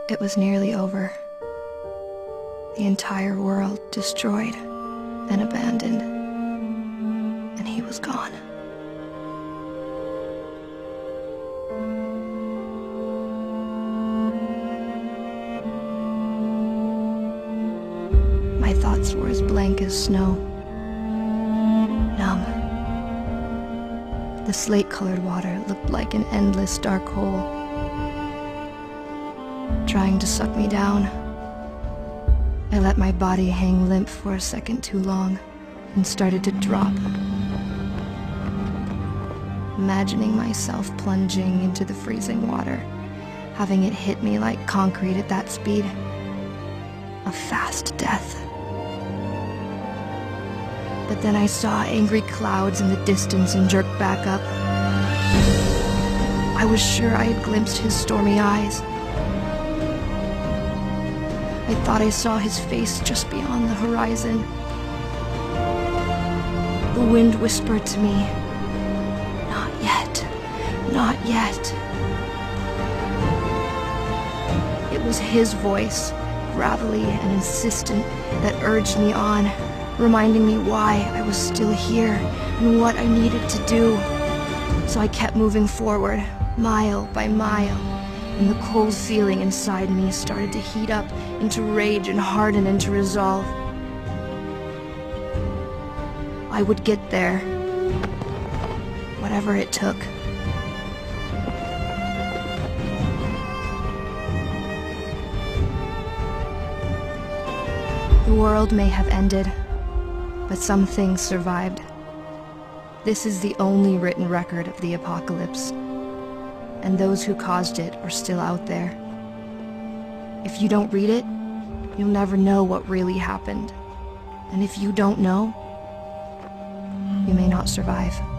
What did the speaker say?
It was nearly over. The entire world destroyed and abandoned. And he was gone. My thoughts were as blank as snow. Numb. The slate-colored water looked like an endless dark hole, trying to suck me down. I let my body hang limp for a second too long and started to drop, imagining myself plunging into the freezing water, having it hit me like concrete at that speed. A fast death. But then I saw angry clouds in the distance and jerked back up. I was sure I had glimpsed his stormy eyes. I thought I saw his face just beyond the horizon. The wind whispered to me, "Not yet, not yet." It was his voice, gravelly and insistent, that urged me on, reminding me why I was still here and what I needed to do. So I kept moving forward, mile by mile, and the cold feeling inside me started to heat up into rage and harden into resolve. I would get there, whatever it took. The world may have ended, but some things survived. This is the only written record of the apocalypse, and those who caused it are still out there. If you don't read it, you'll never know what really happened. And if you don't know, you may not survive.